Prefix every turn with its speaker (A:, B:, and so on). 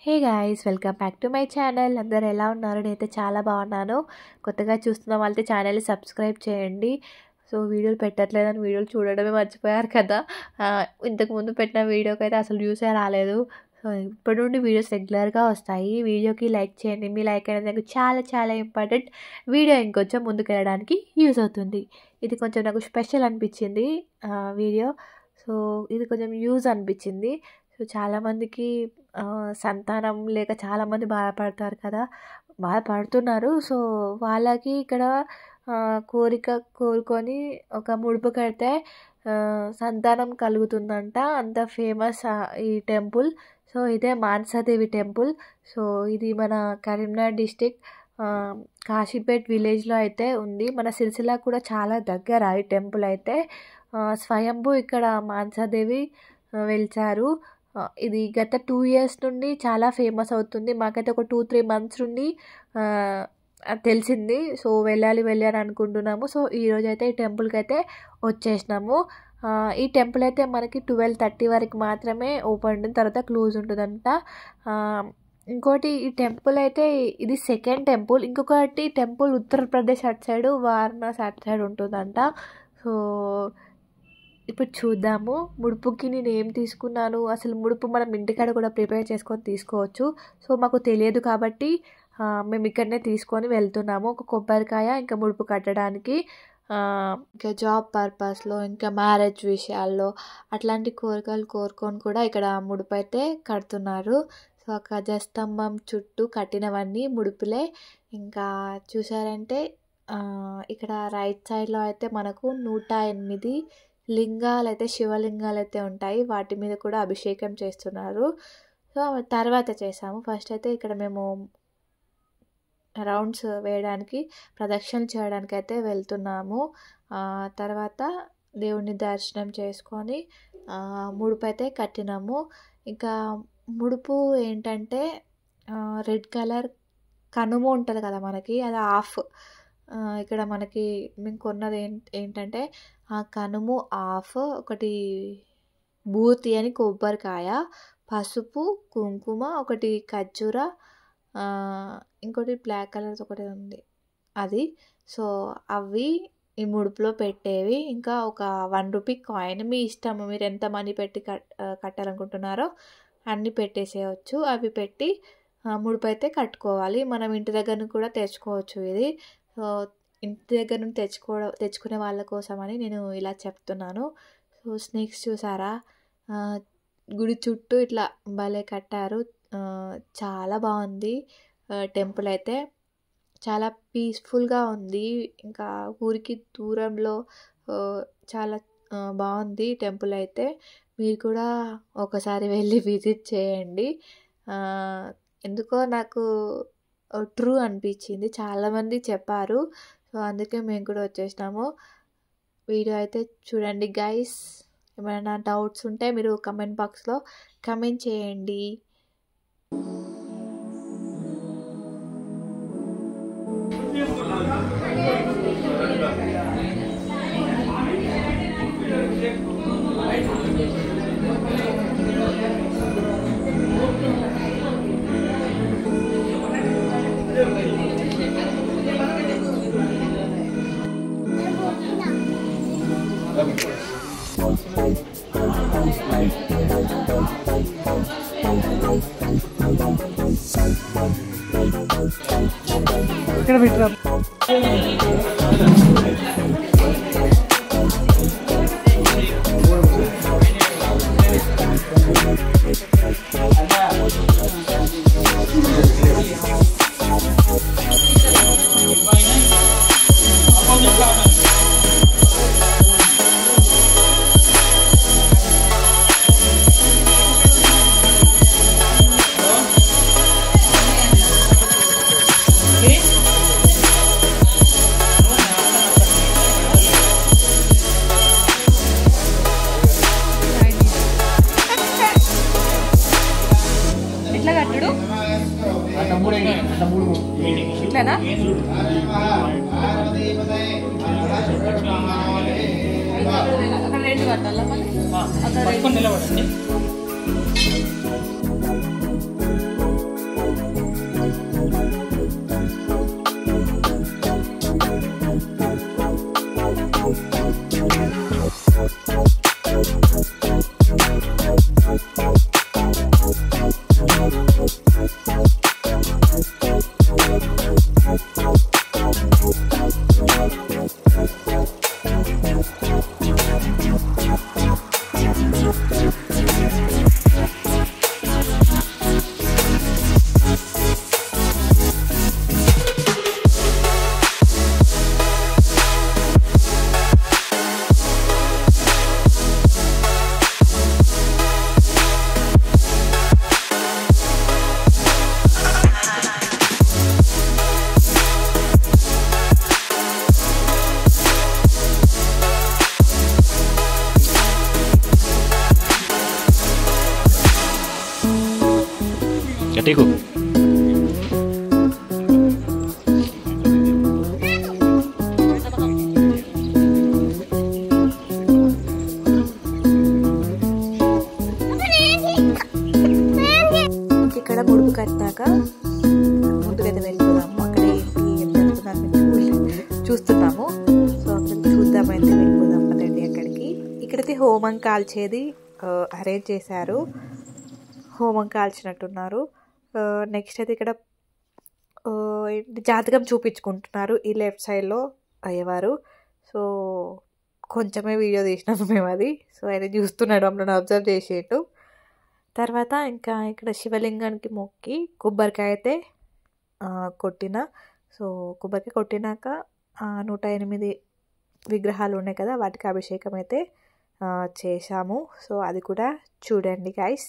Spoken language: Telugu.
A: Hey guys, welcome back to my channel. అందరు ఎలా ఉన్నారు? నేనైతే చాలా బాగున్నాను. కొత్తగా చూస్తున్న వాళ్ళైతే ఛానల్ని సబ్స్క్రైబ్ చేయండి. సో వీడియోలు పెట్టట్లేదని వీడియోలు చూడడమే మర్చిపోయారు కదా. ఇంతకుముందు పెట్టిన వీడియోకి అయితే అసలు వ్యూసే రాలేదు. సో ఇప్పటి నుండి వీడియోస్ రెగ్యులర్గా వస్తాయి. వీడియోకి లైక్ చేయండి. మీ లైక్ అనేది నాకు చాలా చాలా ఇంపార్టెంట్. వీడియో ఇంకొంచెం ముందుకు వెళ్ళడానికి యూజ్ అవుతుంది. ఇది కొంచెం నాకు స్పెషల్ అనిపించింది వీడియో. సో ఇది కొంచెం యూజ్ అనిపించింది. సో చాలామందికి సంతానం లేక చాలామంది బాధపడతారు కదా, బాధపడుతున్నారు. సో వాళ్ళకి ఇక్కడ కోరుకొని ఒక ముడుపు కడితే సంతానం కలుగుతుందంట. అంత ఫేమస్ ఈ టెంపుల్. సో ఇదే మానసాదేవి టెంపుల్. సో ఇది మన కరీంనగర్ డిస్టిక్ కాశీపేట్ విలేజ్లో అయితే ఉంది. మన సిరిసిల్ల కూడా చాలా దగ్గర ఈ టెంపుల్ అయితే. స్వయంభూ ఇక్కడ మానసాదేవి వెలిచారు. ఇది గత 2 years నుండి చాలా ఫేమస్ అవుతుంది. మాకైతే ఒక 2-3 months నుండి తెలిసింది. సో వెళ్ళాలి అనుకుంటున్నాము. సో ఈరోజు అయితే ఈ టెంపుల్కి అయితే వచ్చేసినాము. ఈ టెంపుల్ అయితే మనకి 12:30 వరకు మాత్రమే ఓపెన్ ఉంటుంది, తర్వాత క్లోజ్ ఉంటుందంట. ఇంకోటి ఈ టెంపుల్ అయితే ఇది సెకండ్ టెంపుల్. ఇంకొకటి టెంపుల్ ఉత్తరప్రదేశ్ అటు సైడు, వారణాసి అటు సైడ్ ఉంటుందంట. సో ఇప్పుడు చూద్దాము. ముడుపుకి నేను ఏం తీసుకున్నాను, అసలు ముడుపు మనం ఇంటికాడ కూడా ప్రిపేర్ చేసుకొని తీసుకోవచ్చు. సో మాకు తెలియదు కాబట్టి మేము ఇక్కడనే తీసుకొని వెళ్తున్నాము. ఒక కొబ్బరికాయ, ఇంకా ముడుపు కట్టడానికి, ఇంకా జాబ్ పర్పస్లో, ఇంకా మ్యారేజ్ విషయాల్లో అట్లాంటి కోరికలు కోరుకొని కూడా ఇక్కడ ముడుపు అయితే కడుతున్నారు. సో ఒక ధ్వజస్తంభం చుట్టూ కట్టినవన్నీ ముడుపులే. ఇంకా చూసారంటే ఇక్కడ రైట్ సైడ్లో అయితే మనకు 108 లింగాలు అయితే, శివలింగాలు అయితే ఉంటాయి. వాటి మీద కూడా అభిషేకం చేస్తున్నారు. సో తర్వాత చేసాము. ఫస్ట్ అయితే ఇక్కడ మేము రౌండ్స్ వేయడానికి, ప్రదక్షిణ చేయడానికి అయితే వెళ్తున్నాము. తర్వాత దేవుని దర్శనం చేసుకొని ముడుపు అయితే కట్టినాము. ఇంకా ముడుపు ఏంటంటే రెడ్ కలర్ కనుమ ఉంటుంది కదా మనకి, అది ఆఫ్. ఇక్కడ మనకి మేము కొన్నది ఏంటంటే ఆ కనుము ఆఫ్, ఒకటి బూతి అని కొబ్బరికాయ, పసుపు, కుంకుమ, ఒకటి ఖర్జూర, ఇంకోటి బ్లాక్ కలర్ ఒకటి ఉంది అది. సో అవి ఈ ముడుపులో పెట్టేవి. ఇంకా ఒక 1 రూపీ కాయిన్, మీ ఇష్టము, మీరు ఎంత మనీ పెట్టి కట్టాలనుకుంటున్నారో అన్నీ పెట్టేసేయచ్చు. అవి పెట్టి ముడుపు అయితే కట్టుకోవాలి. మనం ఇంటి దగ్గర కూడా తెచ్చుకోవచ్చు ఇది. సో ఇంటి దగ్గర నుండి తెచ్చుకునే వాళ్ళ కోసమని నేను ఇలా చెప్తున్నాను. సో స్నేక్స్ చూసారా, గుడి చుట్టూ ఇట్లా భలే కట్టారు. చాలా బాగుంది టెంపుల్ అయితే, చాలా పీస్ఫుల్గా ఉంది. ఇంకా ఊరికి దూరంలో చాలా బాగుంది టెంపుల్ అయితే. మీరు కూడా ఒకసారి వెళ్ళి విజిట్ చేయండి. ఎందుకో నాకు ట్రూ అనిపించింది, చాలామంది చెప్పారు. సో అందుకే మేము కూడా వచ్చేసినాము. వీడియో అయితే చూడండి గైస్. ఏమైనా డౌట్స్ ఉంటే మీరు కమెంట్ బాక్స్లో కమెంట్ చేయండి.
B: ఇక్కడ పెట్టరా
A: ఎట్లా కట్టుడు ఇట్లానా? అక్కడ 2 కట్టాలా మళ్ళీ? అక్కడ 2
B: నిలబడండి. గట్టిగు.
A: ఇక్కడ ముడుపు కట్టినాక ముందుకైతే వెళ్ళిపోదాము. అక్కడ ఏం జరుగుతుందని చూస్తున్నాము. సో అక్కడికి చూద్దామైతే వెళ్ళిపోదాం పదండి అక్కడికి. ఇక్కడైతే హోమం కాల్చేది అరేంజ్ చేశారు. హోమం కాల్చినట్టున్నారు. నెక్స్ట్ అయితే ఇక్కడ జాతకం చూపించుకుంటున్నారు ఈ లెఫ్ట్ సైడ్లో అయ్యేవారు. సో కొంచెమే వీడియో తీసినాము మేము అది. సో ఆయన చూస్తున్నాడు, మమ్మల్ని అబ్జర్వ్ చేసేటు. తర్వాత ఇంకా ఇక్కడ శివలింగానికి మొక్కి కొబ్బరికాయ అయితే కొట్టిన. సో కొబ్బరికాయ కొట్టినాక 108 విగ్రహాలు ఉన్నాయి కదా, వాటికి అభిషేకం అయితే చేశాము. సో అది కూడా చూడండి గైస్.